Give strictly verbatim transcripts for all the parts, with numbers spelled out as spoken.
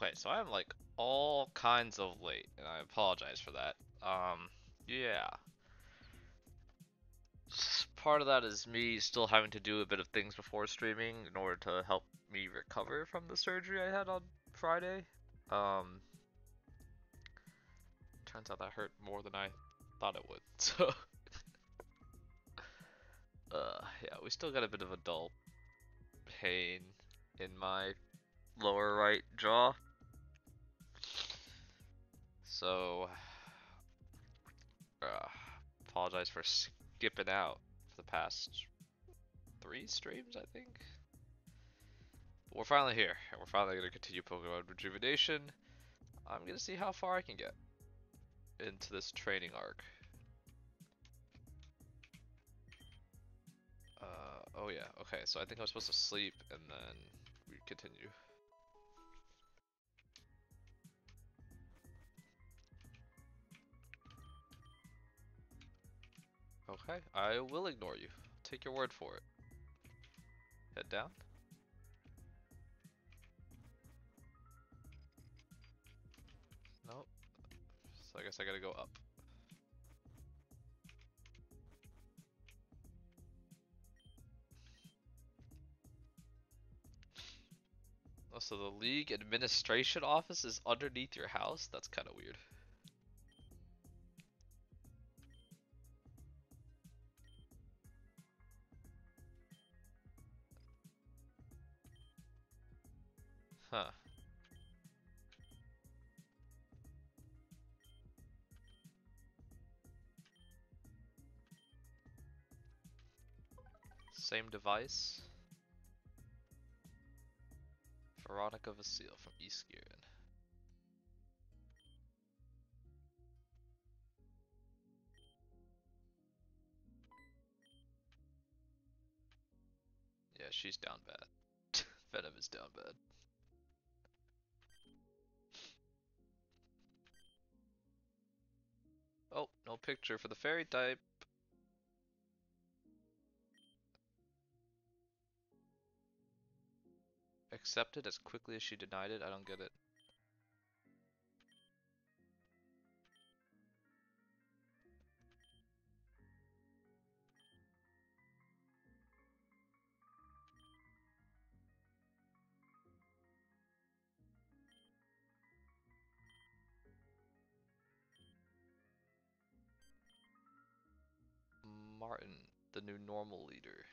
Okay, so I'm like all kinds of late, and I apologize for that. Um, yeah. S- Part of that is me still having to do a bit of things before streaming in order to help me recover from the surgery I had on Friday. Um, turns out that hurt more than I thought it would. So, uh, yeah, we still got a bit of a dull pain in my lower right jaw. So, uh, apologize for skipping out for the past three streams, I think. But we're finally here, and we're finally going to continue Pokemon Rejuvenation. I'm going to see how far I can get into this training arc. Uh, oh yeah, okay, so I think I'm supposed to sleep, and then we continue. Okay, I will ignore you. Take your word for it. Head down. Nope. So I guess I gotta go up. Oh, so the league administration office is underneath your house? That's kind of weird. Huh. Same device. Veronica Vasile from East Gearin. Yeah, she's down bad. Venom is down bad. Oh, no picture for the fairy type. Accepted as quickly as she denied it? I don't get it. Martin, the new normal leader.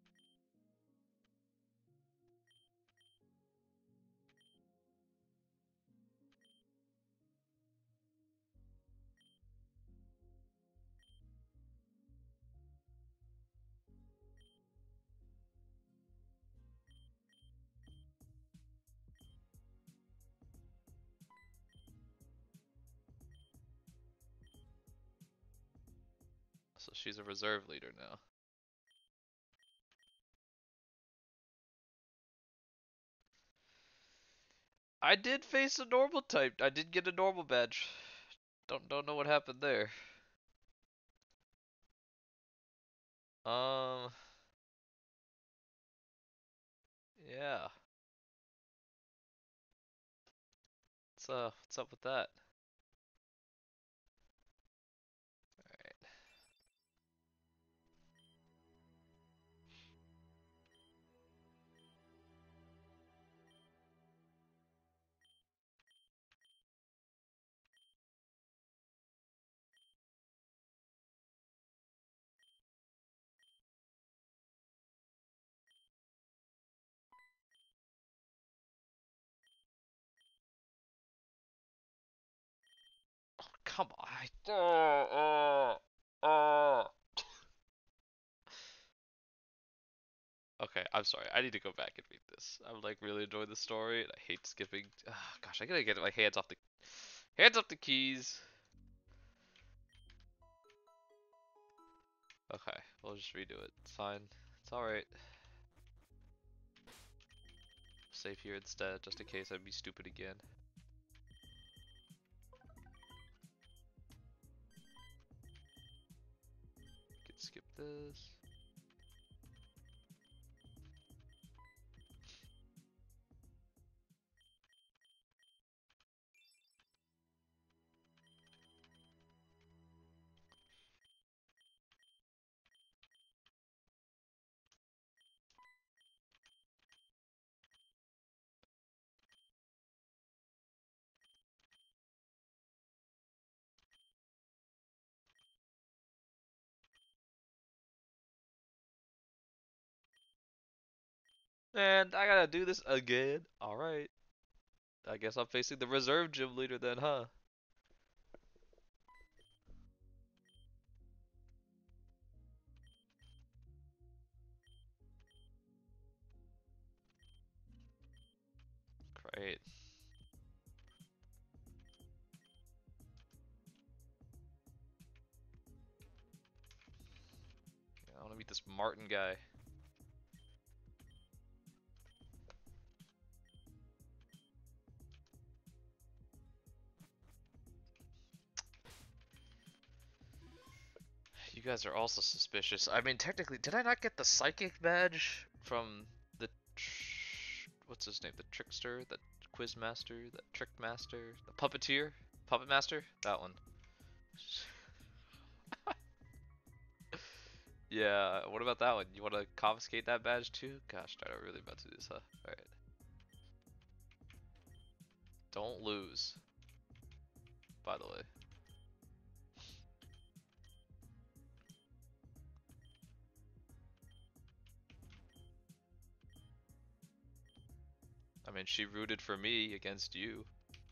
So she's a reserve leader now. I did face a normal type. I did get a normal badge. Don't don't know what happened there. Um, yeah. What's uh what's up with that? Alright. Oh, come on. I, oh, oh, oh. Okay, I'm sorry. I need to go back and read this. I'm like really enjoying the story, and I hate skipping. Oh, gosh, I gotta get my hands off the hands off the keys. Okay, we'll just redo it. It's fine. It's alright. Save here instead, just in case I'd be stupid again. Can skip this. And I gotta do this again. Alright. I guess I'm facing the reserve gym leader then, huh? Great. I wanna meet this Martin guy. You guys are also suspicious. I mean, technically, did I not get the psychic badge from the tr what's his name? The trickster, the quiz master, the trick master, the puppeteer, puppet master? That one. Yeah, what about that one? You want to confiscate that badge too? Gosh, darn, I'm really about to do this, huh? Alright. Don't lose, by the way. I mean, she rooted for me against you.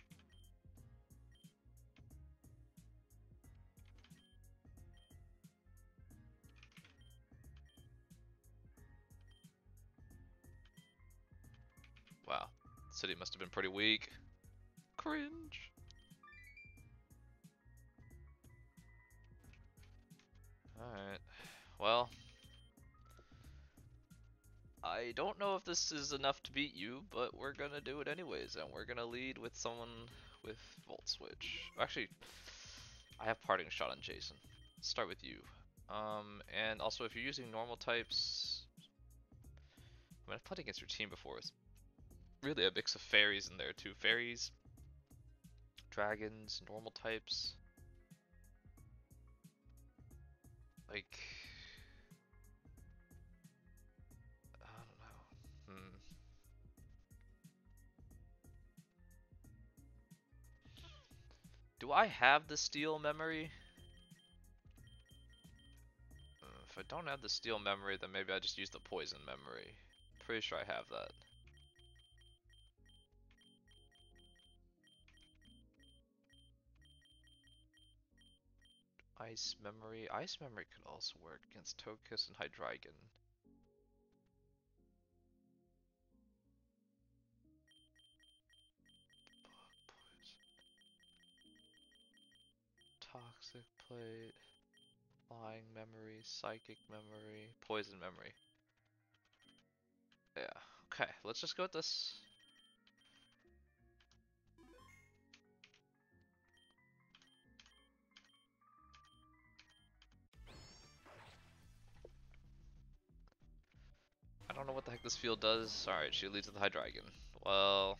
Wow. City must have been pretty weak. Cringe. Alright. Well, I don't know if this is enough to beat you, but we're gonna do it anyways, and we're gonna lead with someone with Volt Switch. Actually, I have Parting Shot on Jason. Let's start with you. Um, and also if you're using normal types, I mean, I've played against your team before. It's really a mix of fairies in there too. Fairies, dragons, normal types. Like, I don't know. Hmm. Do I have the steel memory? Uh, if I don't have the steel memory, then maybe I just use the poison memory. Pretty sure I have that. Ice memory. Ice memory could also work against Tokus and Hydreigon. Toxic plate. Flying memory. Psychic memory. Poison memory. Yeah. Okay, let's just go with this. I don't know what the heck this field does. Alright, she leads with the Hydreigon. Well...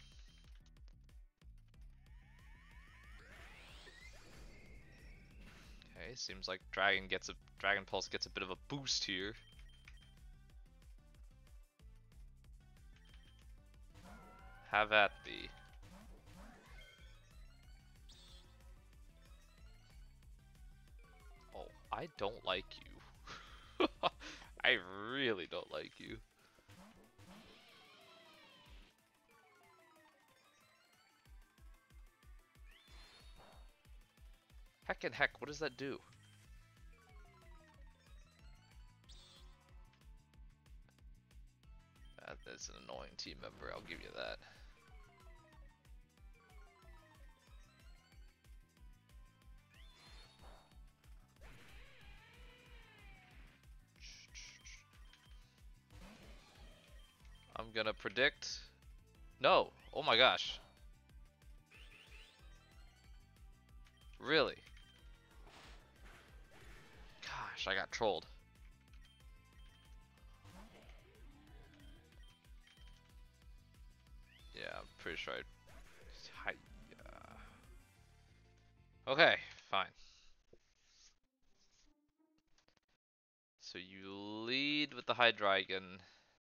Okay, seems like Dragon gets a Dragon Pulse gets a bit of a boost here. Have at thee. Oh, I don't like you. I really don't like you. Heck and heck, what does that do? That's an annoying team member, I'll give you that. I'm gonna predict... No! Oh my gosh. Really? Gosh, I got trolled. Yeah, I'm pretty sure I... Hi... Uh... Okay, fine. So you lead with the Hydreigon.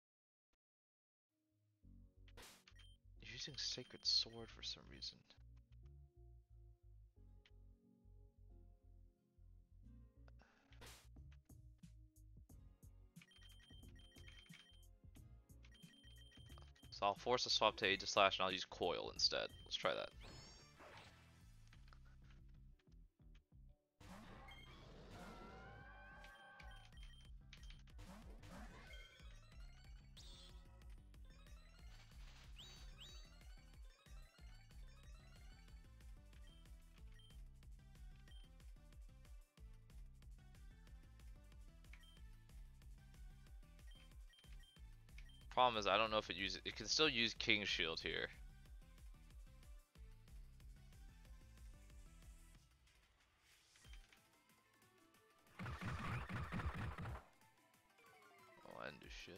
You're using Sacred Sword for some reason. So I'll force a swap to Aegis Slash and I'll use Coil instead. Let's try that. Problem is, I don't know if it uses. It can still use King's Shield here. Oh, I didn't do shit.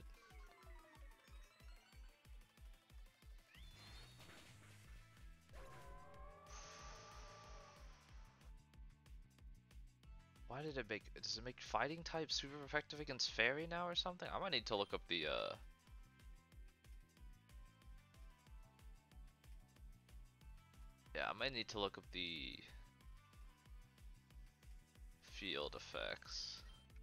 Why did it make? Does it make fighting type super effective against Fairy now or something? I might need to look up the. uh... Yeah, I might need to look up the field effects.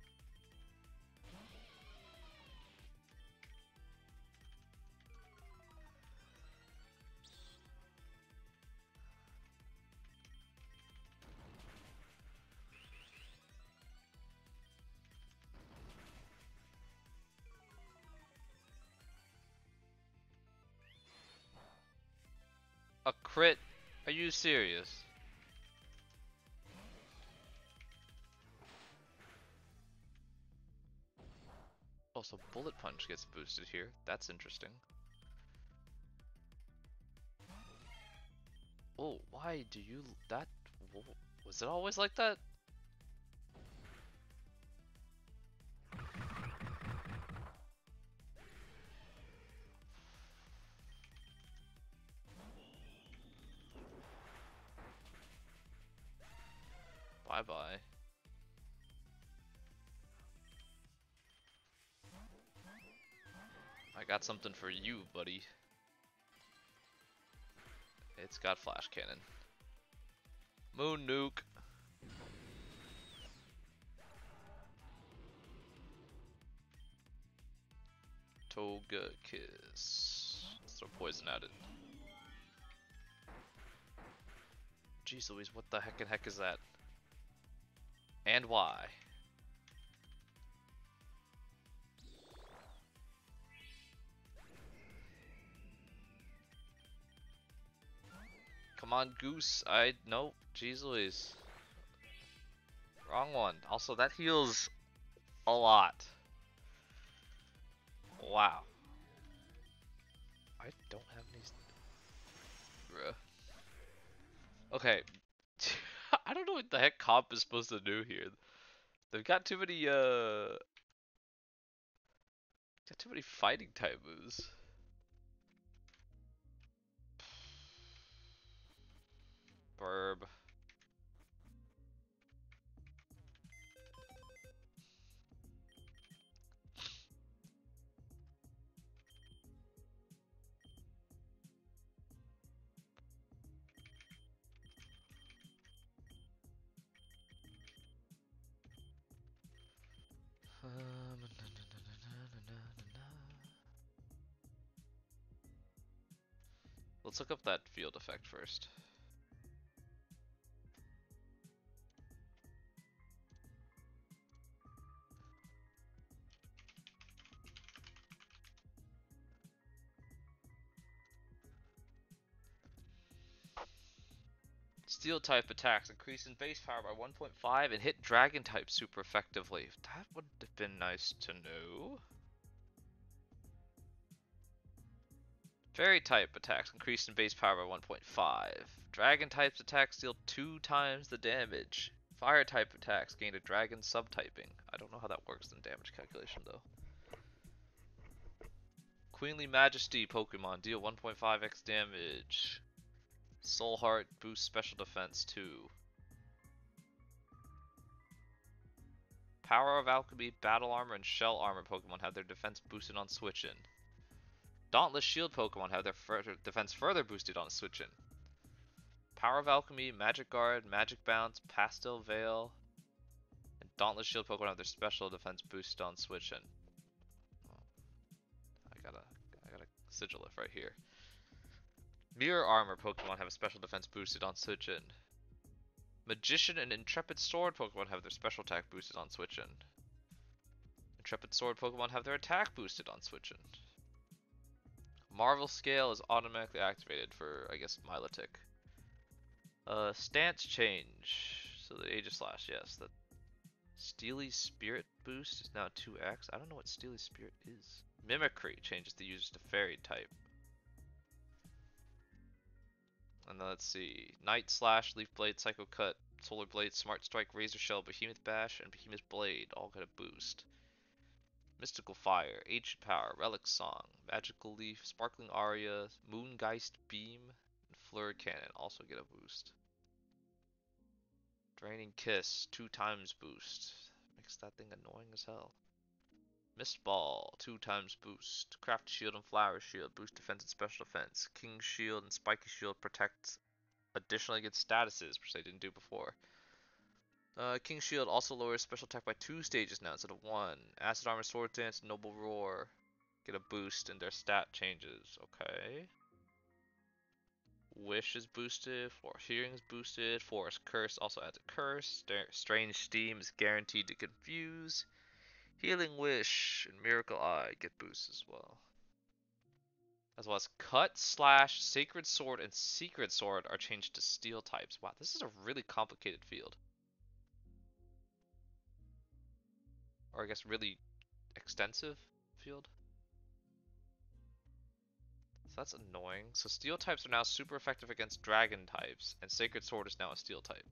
A crit? Are you serious? Also, Bullet Punch gets boosted here. That's interesting. Oh, why do you that? Was it always like that? Bye bye. I got something for you, buddy. It's got Flash Cannon. Moon Nuke. Toga Kiss. Let's throw poison at it. Jeez Louise, what the heck and heck is that? And why? Come on, Goose. I nope. Jeez Louise. Wrong one. Also, that heals a lot. Wow. I don't have any. Bruh. Okay. I don't know what the heck comp is supposed to do here. They've got too many uh got too many fighting type moves. Burb. Let's look up that field effect first. Steel type attacks increase in base power by one point five and hit dragon type super effectively. That would have been nice to know. Fairy type attacks increase in base power by one point five. Dragon types attacks deal two times the damage. Fire type attacks gain a dragon subtyping. I don't know how that works in damage calculation though. Queenly Majesty Pokemon deal one point five x damage. Soul Heart boosts special defense two. Power of Alchemy, Battle Armor, and Shell Armor Pokemon have their defense boosted on switch in. Dauntless Shield Pokemon have their further defense further boosted on switch in. Power of Alchemy, Magic Guard, Magic Bounce, Pastel Veil, and Dauntless Shield Pokemon have their special defense boosted on switch in. Oh. I gotta, I gotta Sigilif right here. Mirror Armor Pokemon have a special defense boosted on Switch-In. Magician and Intrepid Sword Pokemon have their special attack boosted on Switch-In. Intrepid Sword Pokemon have their attack boosted on Switch-In. Marvel Scale is automatically activated for, I guess, Milotic. Uh, stance change. So the Aegislash, yes. The Steely Spirit boost is now two X. I don't know what Steely Spirit is. Mimicry changes the users to Fairy type. And then let's see. Night Slash, Leaf Blade, Psycho Cut, Solar Blade, Smart Strike, Razor Shell, Behemoth Bash, and Behemoth Blade all get a boost. Mystical Fire, Ancient Power, Relic Song, Magical Leaf, Sparkling Aria, Moongeist Beam, and Fleur Cannon also get a boost. Draining Kiss, two times boost. Makes that thing annoying as hell. Mist Ball, two times boost. Craft Shield and Flower Shield, boost defense and special defense. King Shield and Spiky Shield protect additionally against statuses, which they didn't do before. Uh, King Shield also lowers special attack by two stages now instead of one. Acid Armor, Sword Dance, Noble Roar get a boost in their stat changes. Okay. Wish is boosted, Forest Hearing is boosted, Forest Curse also adds a curse, Strange Steam is guaranteed to confuse, Healing Wish and Miracle Eye get boosts as well. As well as Cut, Slash, Sacred Sword, and Secret Sword are changed to Steel types. Wow, this is a really complicated field. Or I guess really extensive field. So that's annoying. So Steel types are now super effective against Dragon types, and Sacred Sword is now a Steel type.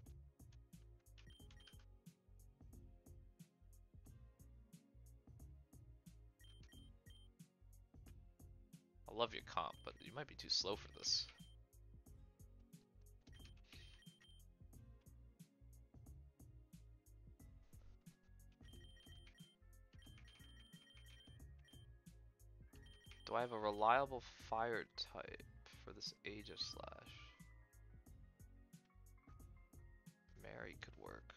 I love your comp, but you might be too slow for this. Do I have a reliable fire type for this Aegislash? Mary could work.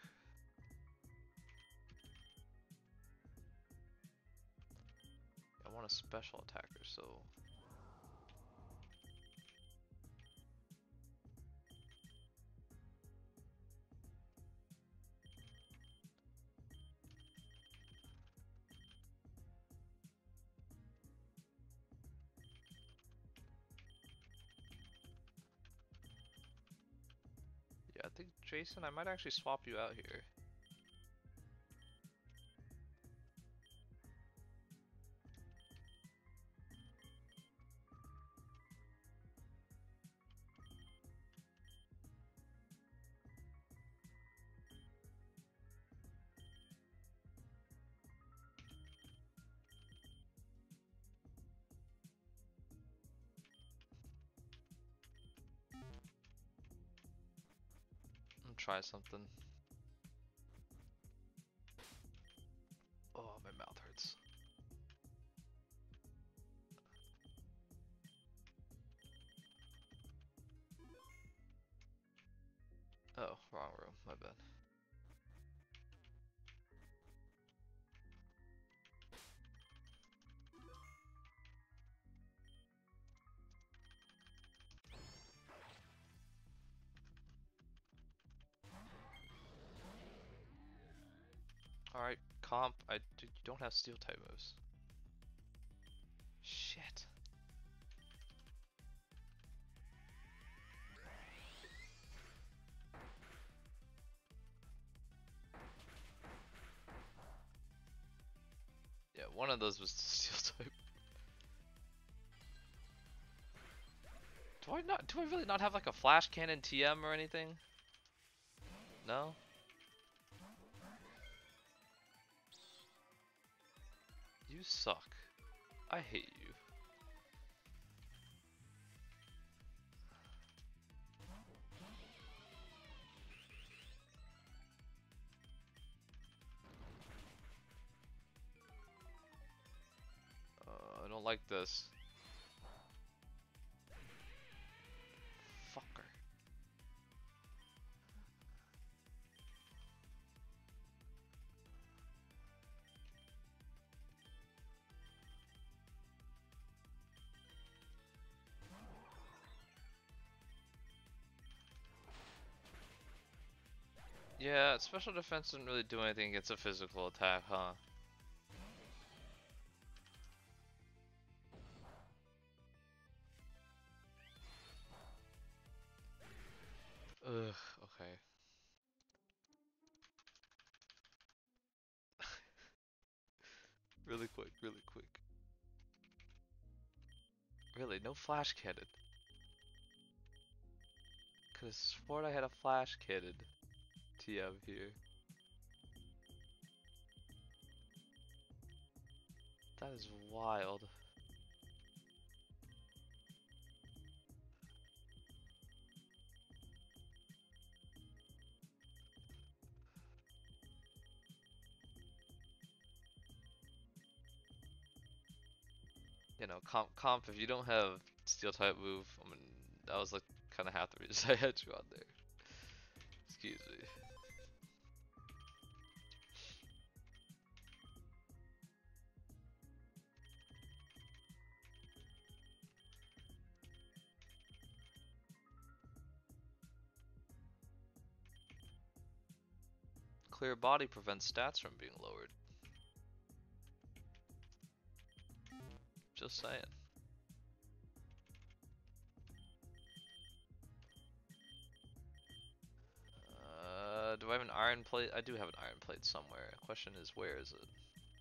I want a special attacker, so... Yeah, I think, Jason, I might actually swap you out here. Try something. Oh, my mouth hurts. Oh, wrong room. My bad. Alright, comp. I you don't have steel type moves. Shit. Yeah, one of those was steel type. Do I not? Do I really not have like a flash cannon T M or anything? No. You suck. I hate you. Uh, I don't like this. Fucker. Yeah, special defense didn't really do anything against a physical attack, huh? Ugh, okay. Really quick, really quick. Really, no flash cannon. Could've sworn I had a flash cannon T M here. That is wild. You know, comp, comp, if you don't have steel type move, I mean, that was like kind of half the reason I had you on there. Excuse me. Clear body prevents stats from being lowered. Just saying. Uh, do I have an iron plate? I do have an iron plate somewhere. The question is, where is it?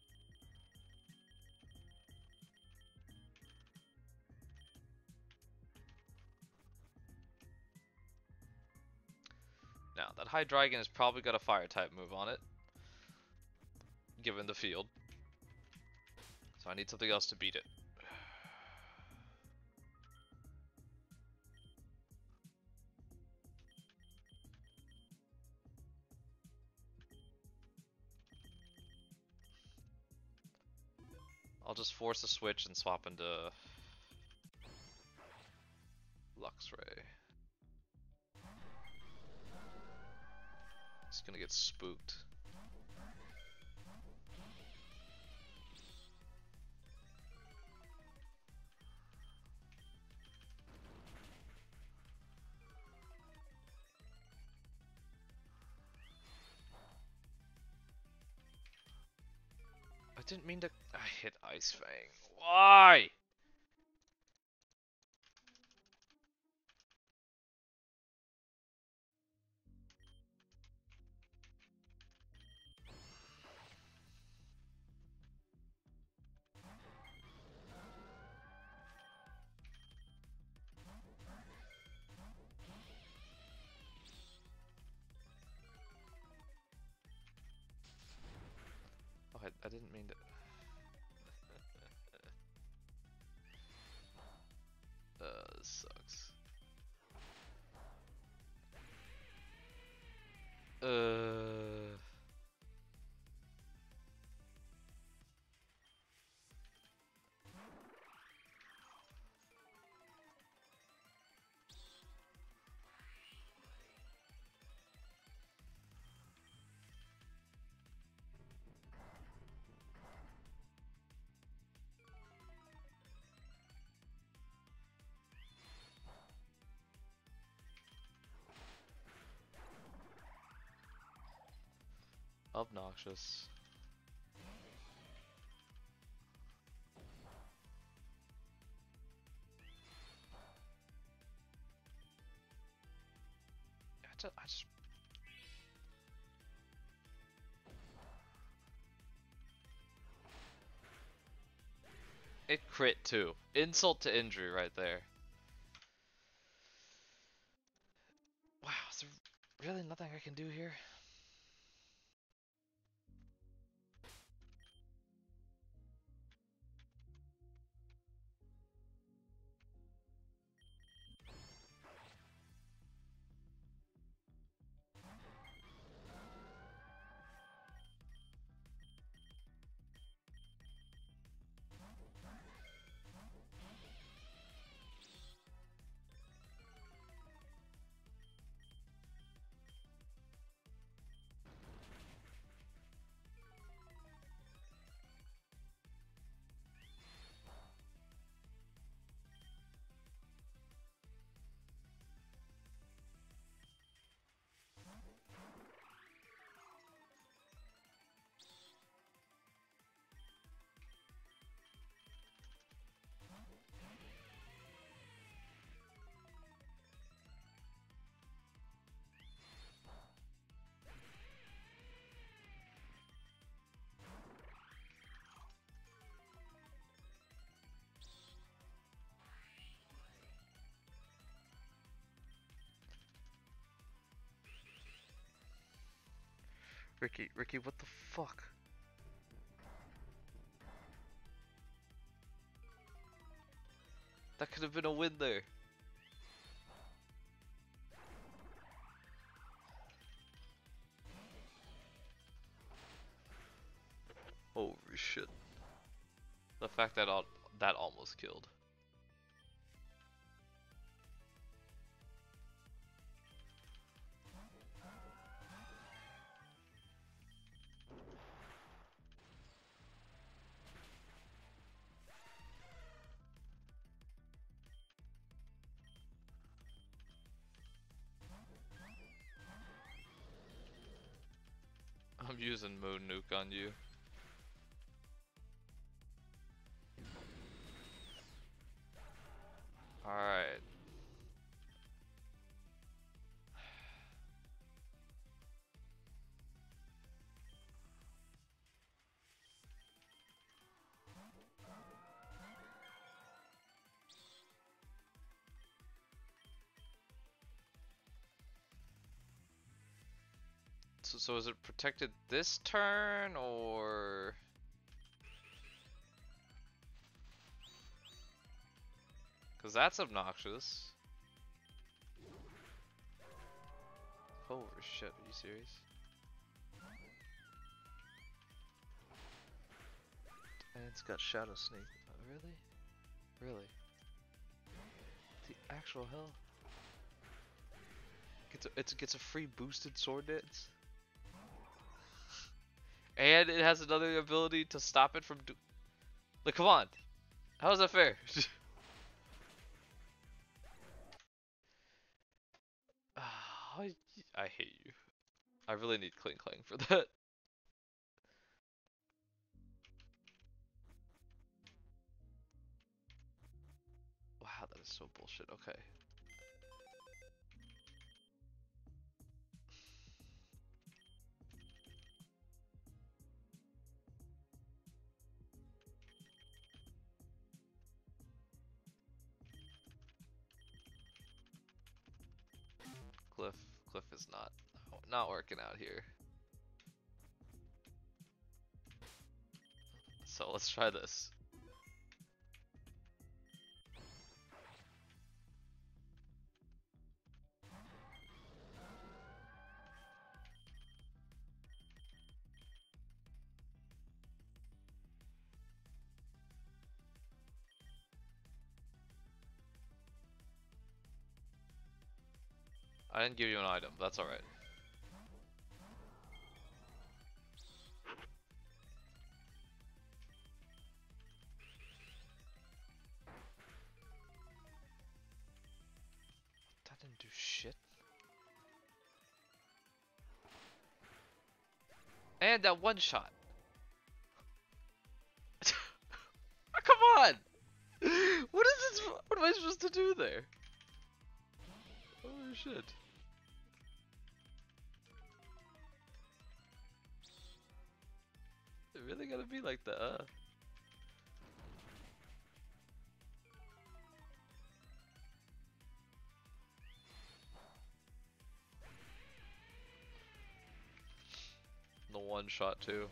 Now, that Hydreigon has probably got a fire type move on it, given the field. So I need something else to beat it. I'll just force a switch and swap into Luxray. He's gonna get spooked. I didn't mean to. I hit Ice Fang. Why? Oh, I, I didn't mean to. Uh, this sucks. Uh. Obnoxious. I just, I just... It crit too. Insult to injury right there. Wow, is there really nothing I can do here? Ricky, Ricky, what the fuck? That could have been a win there. Holy shit. The fact that all, that almost killed. I'm using Moon Nuke on you. Alright. So, so is it protected this turn, or... Cause that's obnoxious. Holy shit, are you serious? And it's got Shadow Sneak. Oh, really? Really? The actual hell? Gets a, it gets a free boosted sword dance? And it has another ability to stop it from do- Like, come on! How is that fair? I, I hate you. I really need Cling Clang for that. Wow, that is so bullshit. Okay. Cliff, Cliff is not, not working out here. So let's try this. I didn't give you an item, that's alright. That didn't do shit. And that one shot. Come on! What is this? What am I supposed to do there? Oh shit. It really gotta be like that, uh. The one shot too.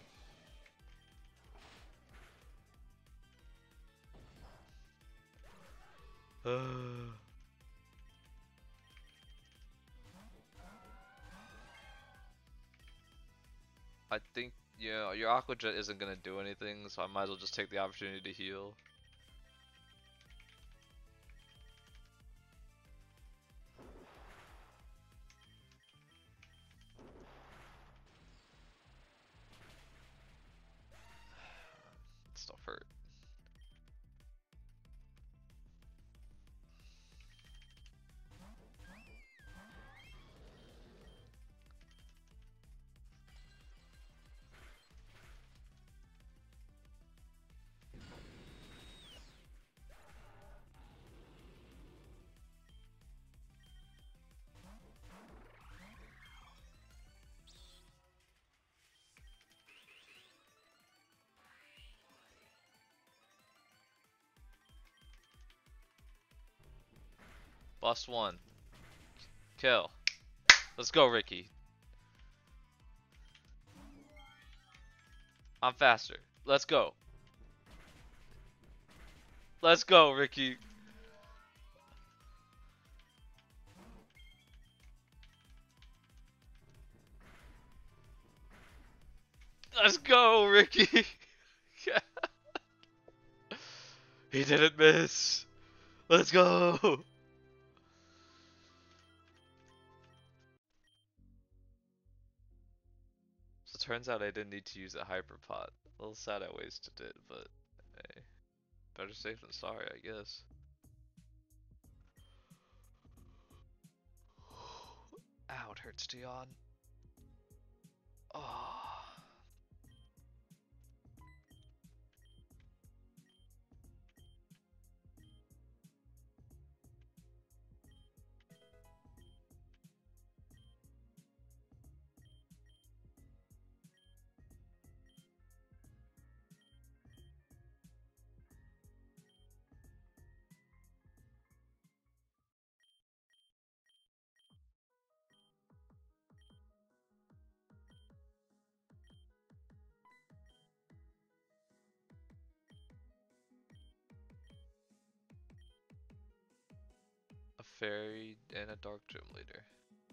Uh. I think, you know, your Aqua Jet isn't gonna do anything, so I might as well just take the opportunity to heal. Stuff hurt. Bust one. Kill. Let's go, Ricky. I'm faster. Let's go. Let's go, Ricky. Let's go, Ricky. He didn't miss. Let's go. So it turns out I didn't need to use a hyperpot. A little sad I wasted it, but hey, better safe than sorry, I guess. Ow, it hurts to yawn. Oh. A fairy and a dark gym leader.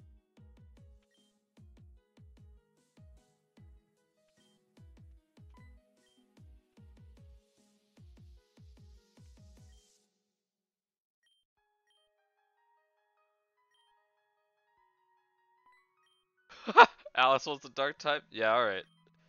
Alice wants the dark type? Yeah, alright.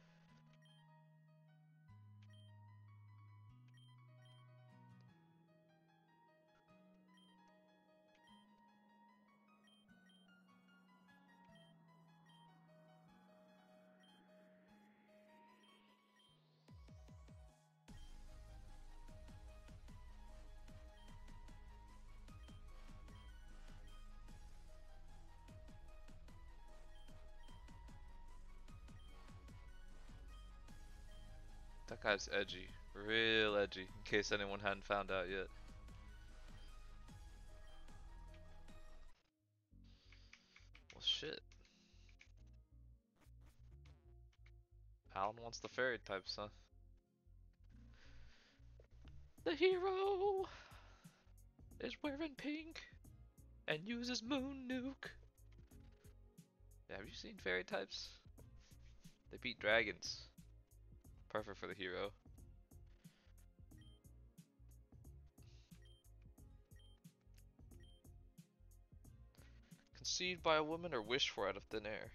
That guy's edgy. Real edgy, in case anyone hadn't found out yet. Well, shit. Alan wants the fairy types, huh? The hero is wearing pink and uses moon nuke. Yeah, have you seen fairy types? They beat dragons. Perfect for the hero. Conceived by a woman or wished for out of thin air?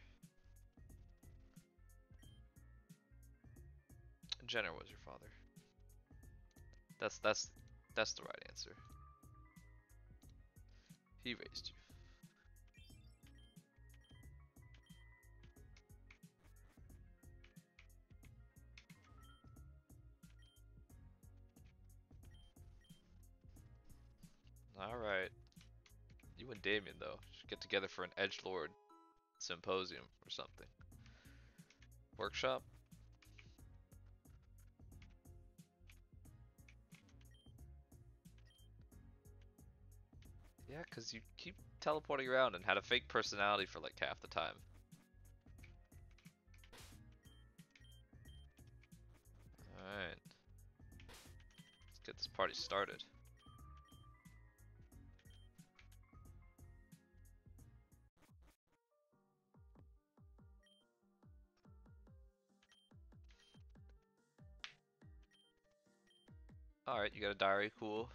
Jenner was your father. That's that's that's the right answer. He raised you. Alright. You and Damien, though, should get together for an edgelord symposium or something. Workshop? Yeah, because you keep teleporting around and had a fake personality for like half the time. Alright. Let's get this party started. Alright, you got a diary, cool.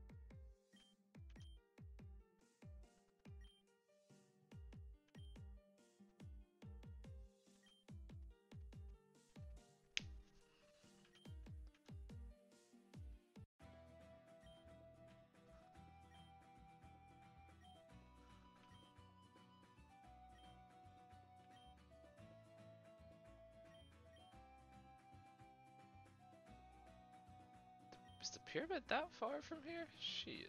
Is the pyramid that far from here? Shit.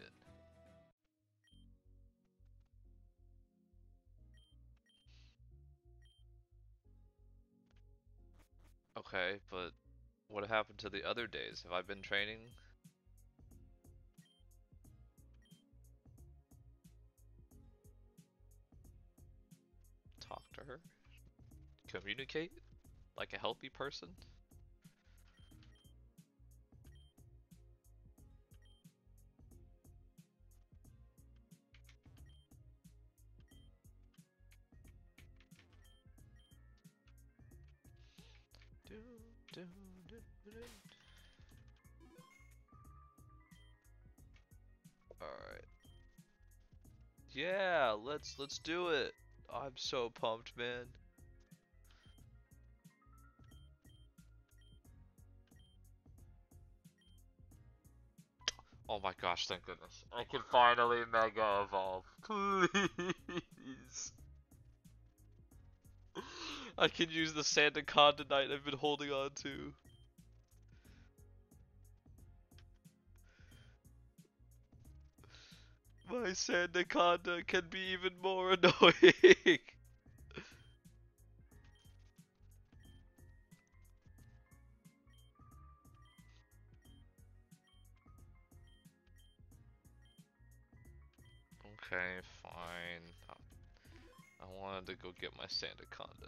Okay, but what happened to the other days? Have I been training? Talk to her? Communicate? Like a healthy person? do, do, do. Alright. Yeah, let's let's do it. I'm so pumped, man. Oh my gosh, thank goodness. I can finally Mega Evolve. Please. I can use the Sandaconda Knight I've been holding on to. My Sandaconda can be even more annoying. Okay, fine. I wanted to go get my Sandaconda.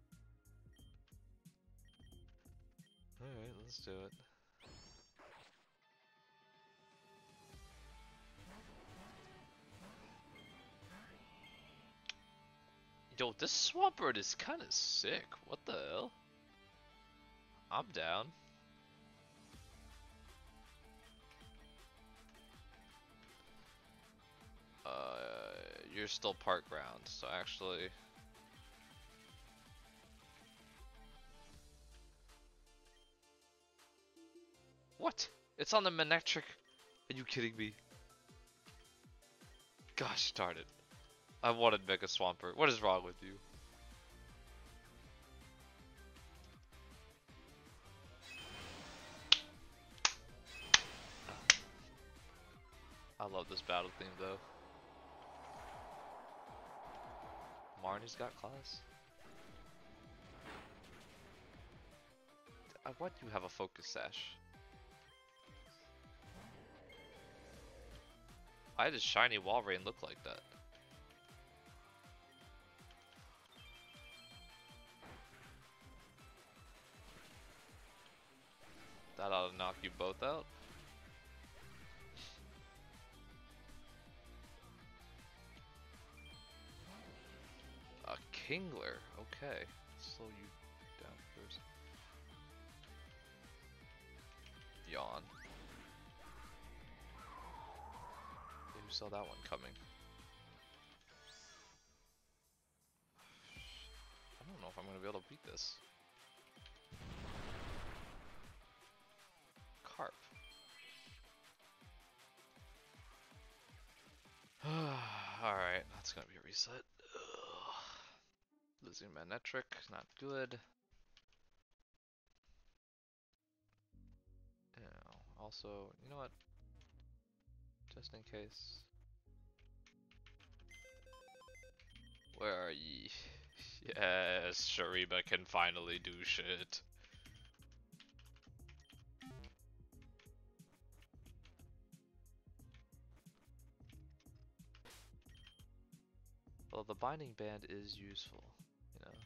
Alright, let's do it. Yo, this Swampert is kinda sick. What the hell? I'm down. Uh, you're still park ground, so actually... What? It's on the Manectric? Are you kidding me? Gosh darn it. I wanted Mega Swampert. What is wrong with you? I love this battle theme though. Marnie's got class. Uh, why do you have a focus sash? Why does shiny Walrein look like that? That ought to knock you both out. A Kingler, okay. Slow you down first. Yawn. You saw that one coming. I don't know if I'm gonna be able to beat this. Carp. Alright, that's gonna be a reset. Ugh. Losing Manectric, not good. Yeah, also, you know what? Just in case. Where are ye? Yes, Shariba can finally do shit. Well, the binding band is useful, you know.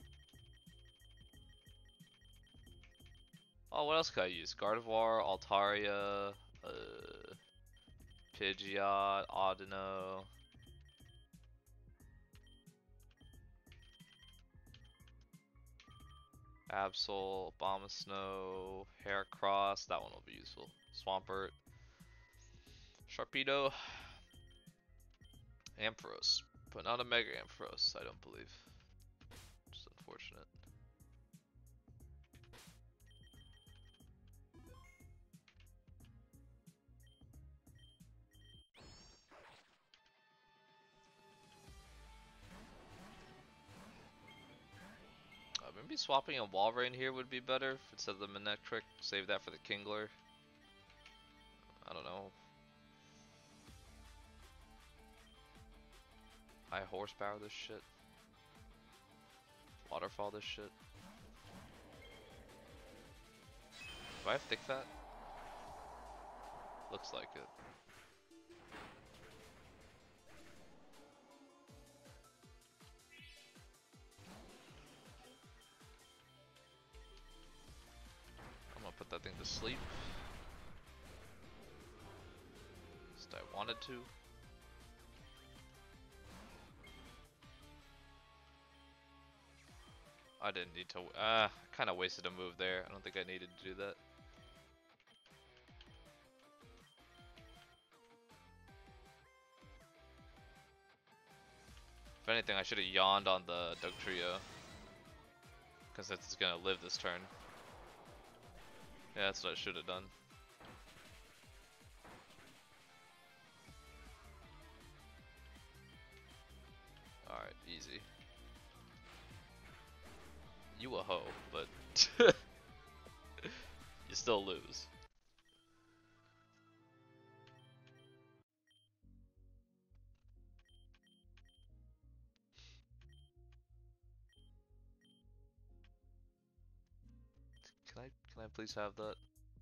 Oh, what else could I use? Gardevoir, Altaria, uh, Pidgeot, Audino. Absol, Abomasnow, Heracross, that one will be useful. Swampert, Sharpedo, Ampharos, but not a Mega Ampharos, I don't believe. Just unfortunate. Uh, maybe swapping a Walrein here would be better instead of the Manectric. Save that for the Kingler. I don't know. I horsepower this shit. Waterfall this shit. Do I have thick fat? Looks like it. I'm gonna put that thing to sleep. Just I wanted to. I didn't need to. Uh, kind of wasted a move there. I don't think I needed to do that. If anything, I should have yawned on the Doug Trio. Because it's gonna live this turn. Yeah, that's what I should have done. Alright, easy. You a hoe, but you still lose. Can I can I please have that?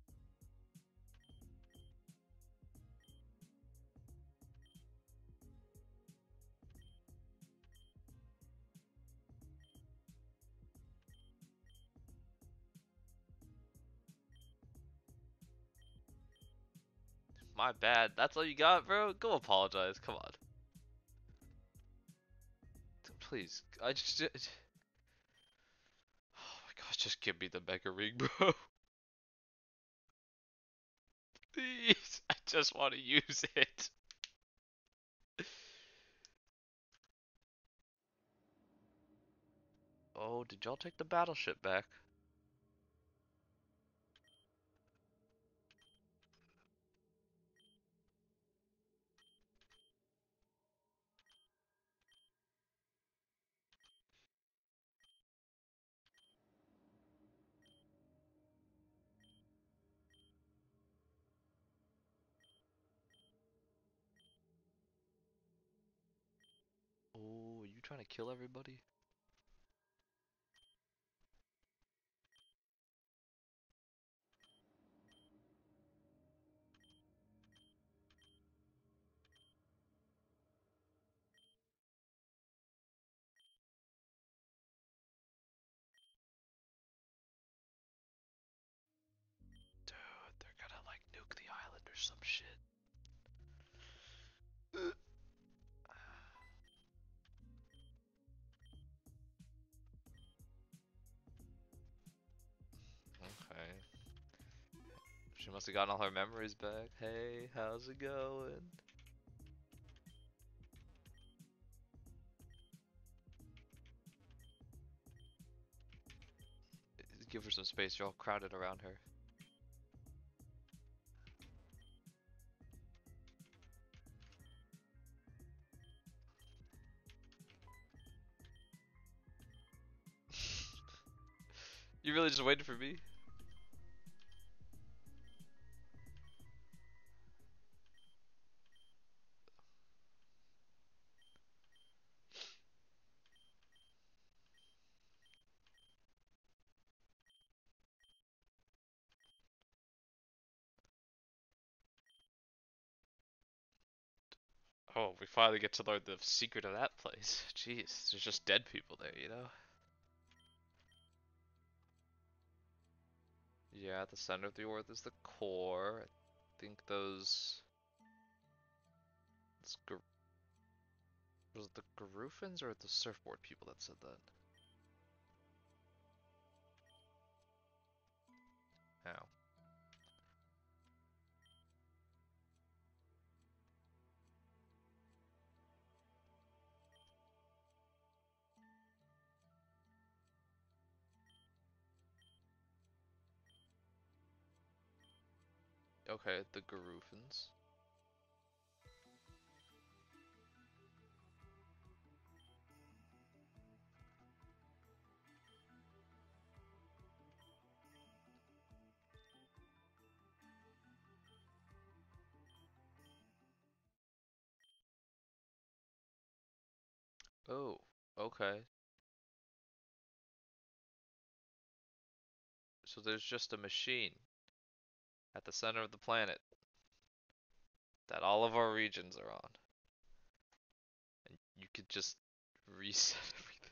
My bad. That's all you got, bro? Go apologize. Come on. Please. I just. Oh my gosh, just give me the Mega Ring, bro. Please. I just want to use it. Oh, did y'all take the battleship back? Oh, are you trying to kill everybody? Dude, they're gonna like nuke the island or some shit. Okay. She must have gotten all her memories back. Hey, how's it going? Give her some space, you're all crowded around her. You really just waited for me? Oh, we finally get to learn the secret of that place. Jeez, there's just dead people there, you know? Yeah, at the center of the earth is the core. I think those... It's Gar was it the Garufans or the surfboard people that said that? How? Okay, the Garufans. Oh, okay. So there's just a machine at the center of the planet that all of our regions are on. And you could just reset everything.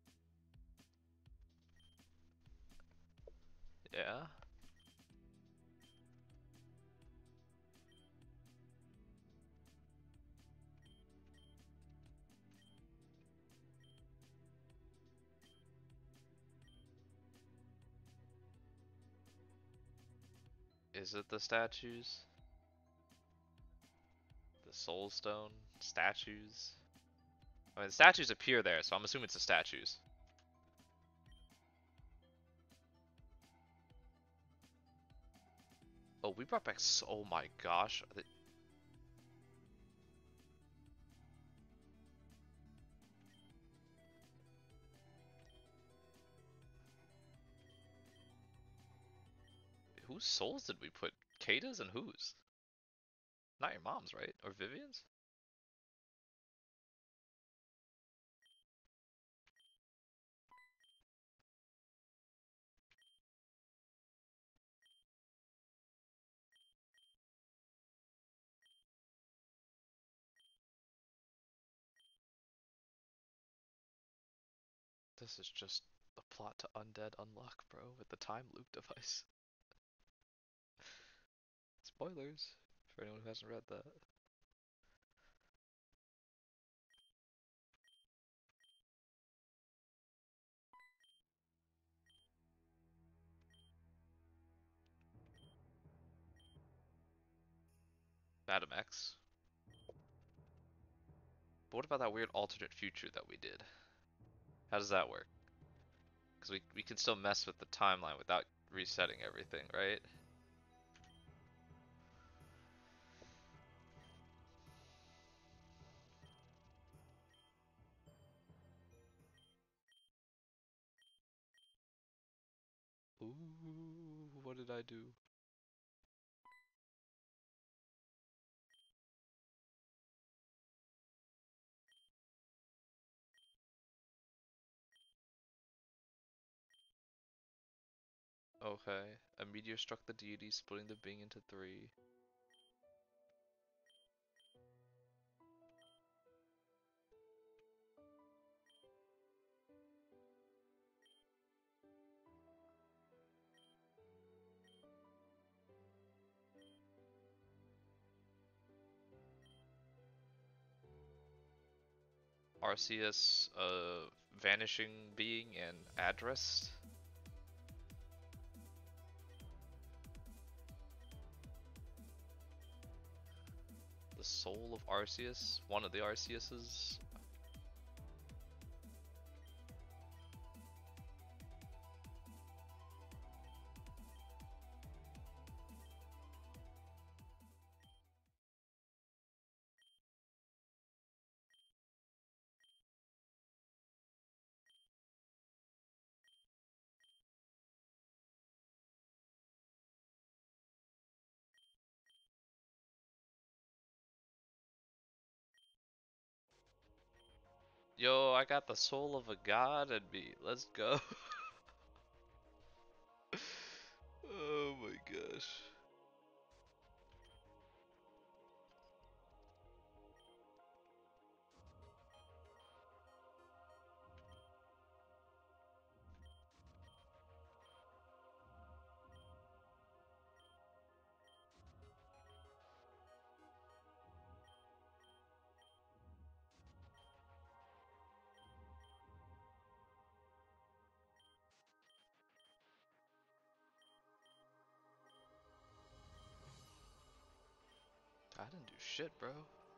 Yeah? Is it the statues? The soul stone? Statues? I mean, the statues appear there, so I'm assuming it's the statues. Oh, we brought back so, oh my gosh. The- Whose souls did we put? Kata's and whose? Not your mom's, right? Or Vivian's? This is just the plot to Undead Unlock, bro, with the time loop device. Spoilers for anyone who hasn't read that. Madam X. But what about that weird alternate future that we did? How does that work? Because we, we can still mess with the timeline without resetting everything, right? Ooh, what did I do? Okay, a meteor struck the deity, splitting the being into three. Arceus, uh, vanishing being and address. The soul of Arceus, one of the Arceuses. Yo, I got the soul of a god in me. Let's go. Oh my gosh. I didn't do shit, bro.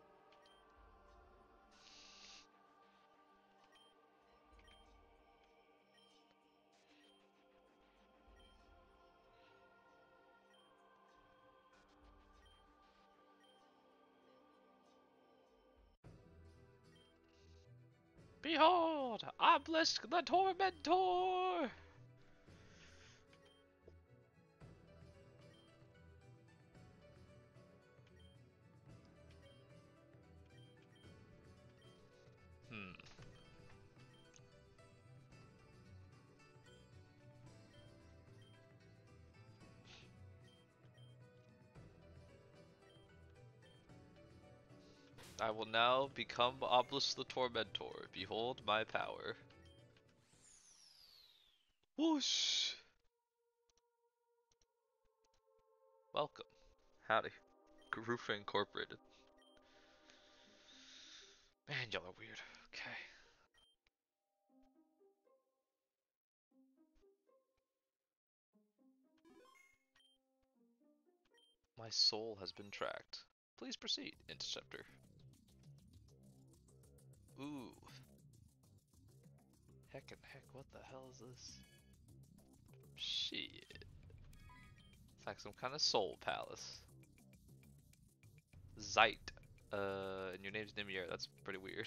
Behold, Obelisk the Tormentor! Hmm. I will now become Obelisk the Tormentor. Behold my power. Whoosh! Welcome. Howdy. Garufa Incorporated. Man, y'all are weird. Okay. My soul has been tracked. Please proceed, Interceptor. Ooh. Heck and heck, what the hell is this? Shit. It's like some kind of soul palace. Zeit. Uh, and your name's Nimier. That's pretty weird.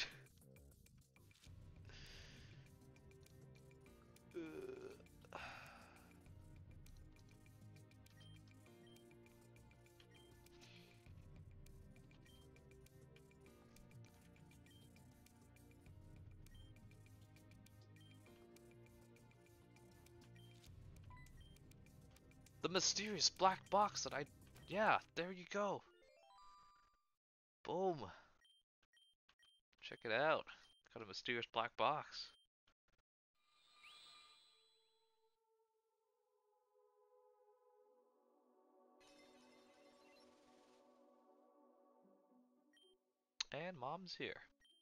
The mysterious black box that I... Yeah, there you go. Boom. Check it out. Got a mysterious black box. And Mom's here.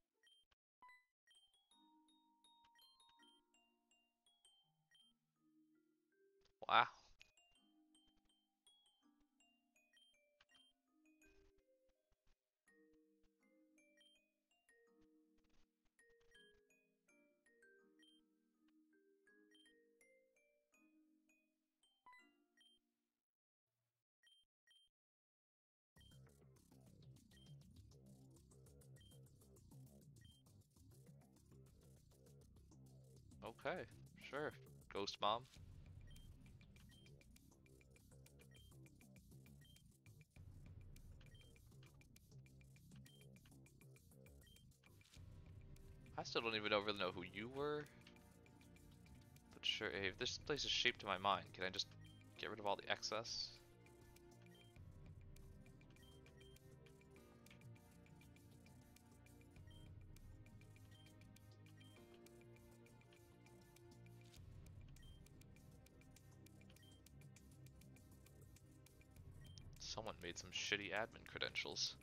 Wow. Okay, sure. Ghost Mom. I still don't even know, really know who you were. But sure, hey, if this place is shaped to my mind, can I just get rid of all the excess? Someone made some shitty admin credentials.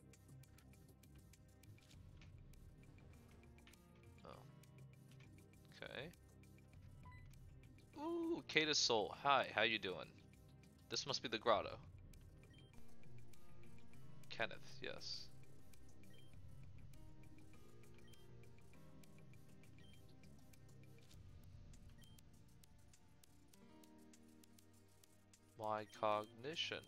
Oh. Okay. Ooh, Kata Soul. Hi, how you doing? This must be the grotto. Kenneth, yes. My cognition.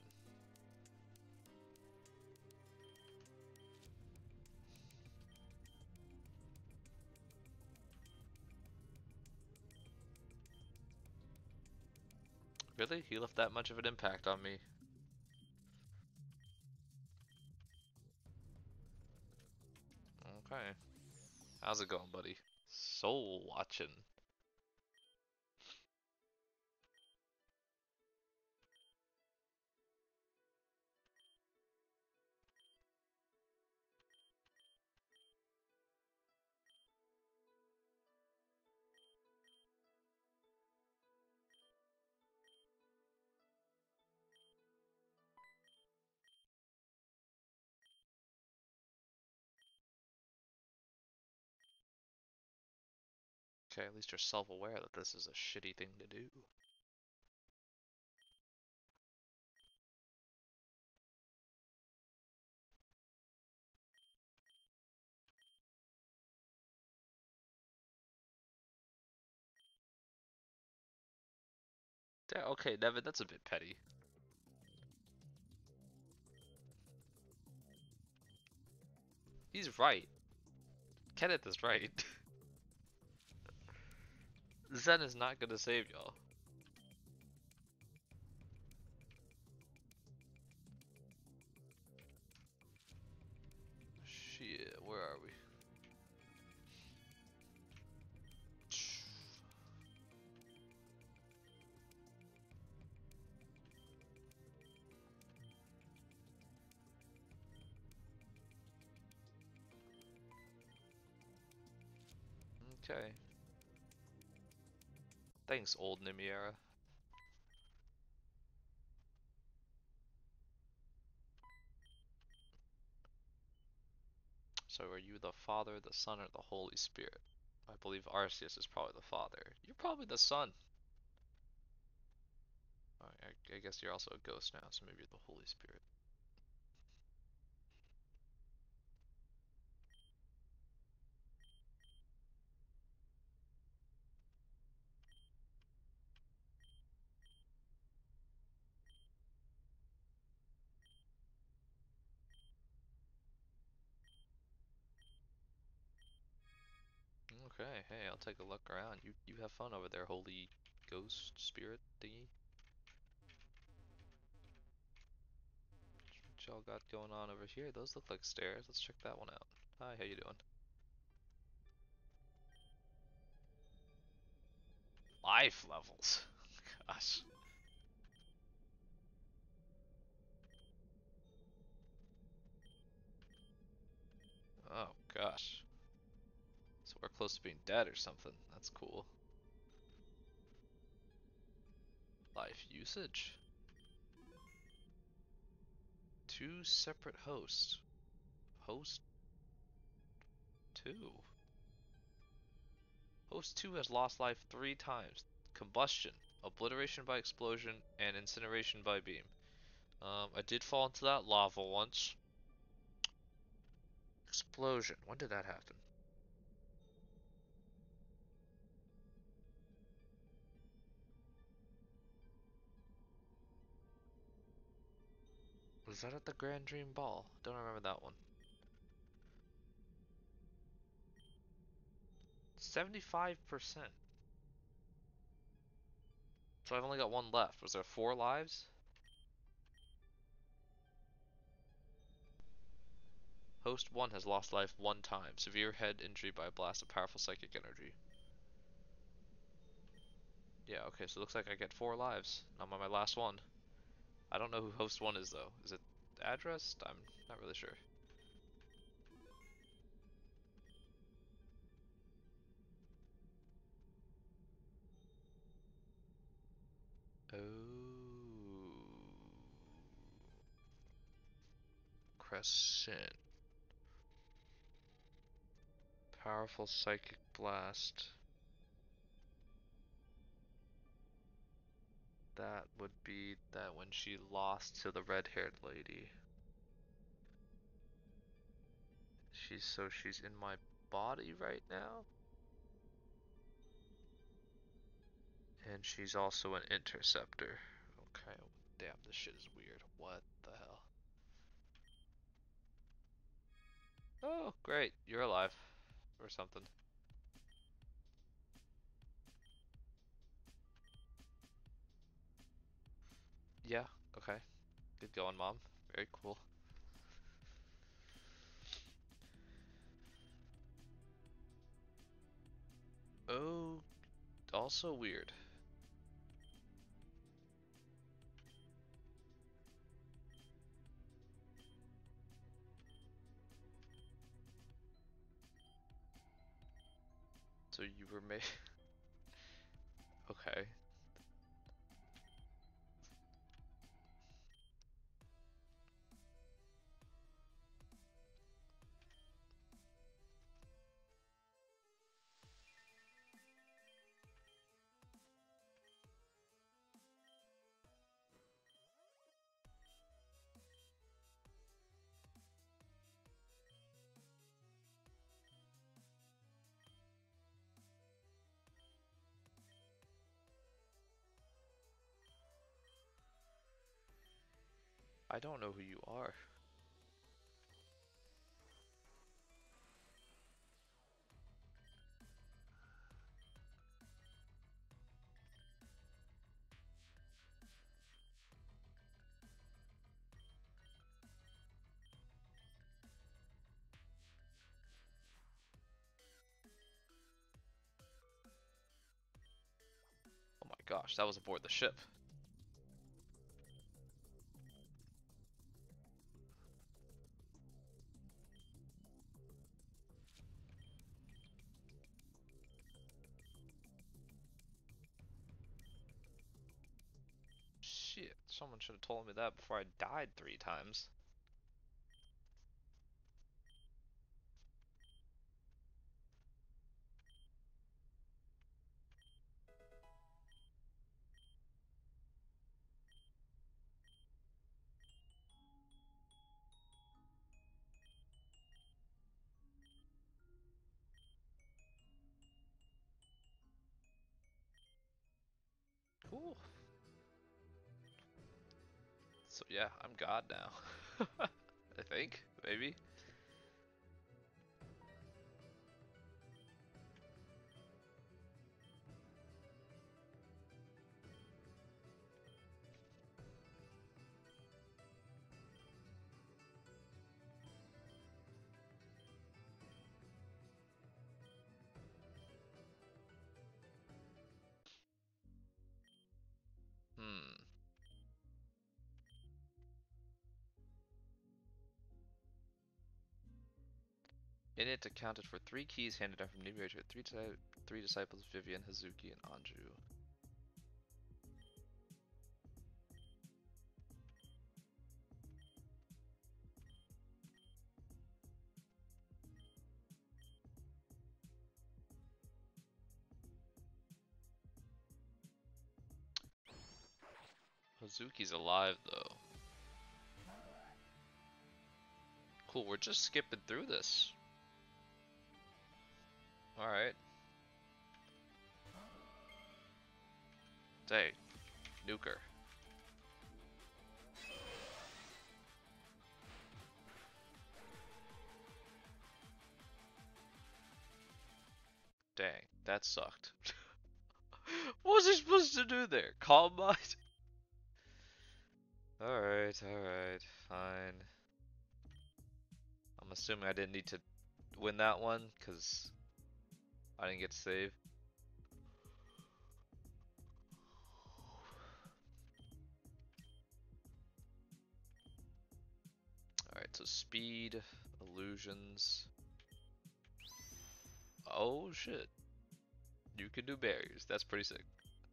Really? He left that much of an impact on me. Okay. How's it going, buddy? Soul watching. Okay, at least you're self-aware that this is a shitty thing to do. Yeah, okay, Nevin, that's a bit petty. He's right. Kenneth is right. Zen is not gonna save y'all. Shit, where are we? Okay. Thanks, old Nimiera. So are you the Father, the Son, or the Holy Spirit? I believe Arceus is probably the Father. You're probably the Son. I, I guess you're also a ghost now, so maybe you're the Holy Spirit. Okay, hey, I'll take a look around. You you have fun over there, holy ghost spirit thingy. What y'all got going on over here? Those look like stairs. Let's check that one out. Hi, how you doing? Life levels. Gosh. Oh gosh. So we're close to being dead or something. That's cool. Life usage. Two separate hosts. Host two. Host two has lost life three times. Combustion, obliteration by explosion, and incineration by beam. Um, I did fall into that lava once. Explosion. When did that happen? Was that at the Grand Dream Ball? Don't remember that one. seventy-five percent. So I've only got one left. Was there four lives? Host one has lost life one time. Severe head injury by a blast of powerful psychic energy. Yeah, okay, so it looks like I get four lives. I'm on my last one. I don't know who host one is though. Is it addressed? I'm not really sure. Oh. Crescent. Powerful psychic blast. That would be that when she lost to the red-haired lady. She's so she's in my body right now? And she's also an interceptor. Okay, damn, this shit is weird. What the hell? Oh, great, you're alive. Or something. Yeah, okay. Good going, Mom. Very cool. Oh, also weird. So you were made. Okay. I don't know who you are. Oh my gosh, that was aboard the ship. Shit, someone should have told me that before I died three times. Cool. So yeah, I'm God now. I think, maybe. In it accounted for three keys handed down from Nibiru to three, three disciples, Vivian, Hazuki, and Anju. Hazuki's alive though. Cool, we're just skipping through this. Alright. Dang. Nuker. Dang, that sucked. What was he supposed to do there? Calm mind? Alright, alright, fine. I'm assuming I didn't need to win that one, because I didn't get to save. Alright, so speed, illusions. Oh shit. You can do barriers, that's pretty sick.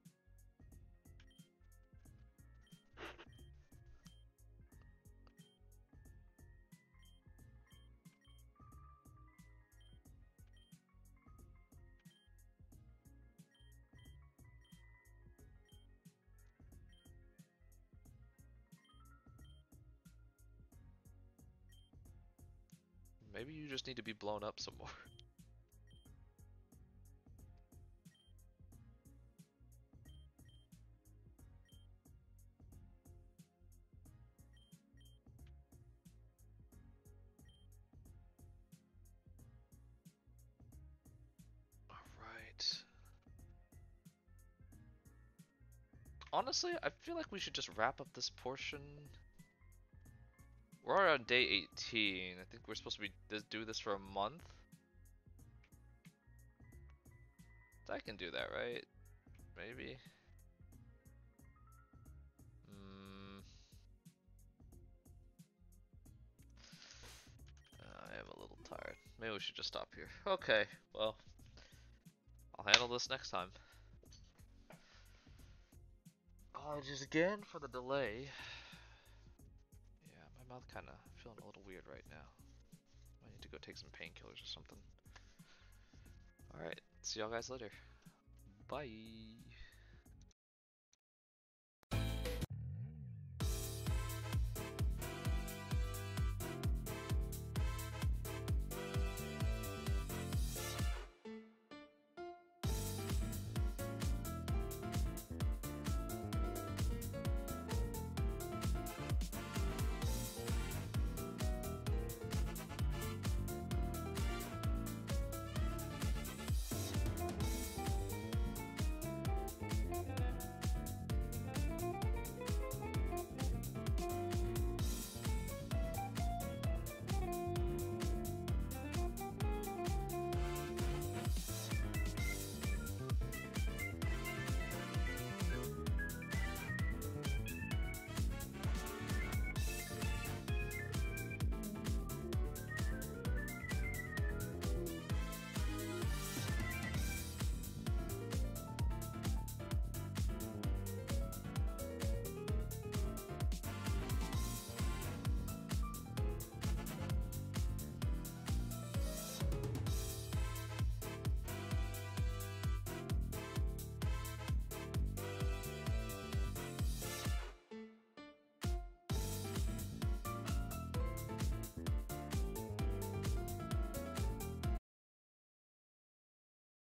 Maybe you just need to be blown up some more. Alright. Honestly, I feel like we should just wrap up this portion. We're on day eighteen. I think we're supposed to be this, do this for a month. I can do that, right? Maybe. Mm. I am a little tired. Maybe we should just stop here. Okay, well, I'll handle this next time. Apologies again for the delay. Yeah, my mouth kind of feeling a little weird right now. I need to go take some painkillers or something. Alright, see y'all guys later. Bye.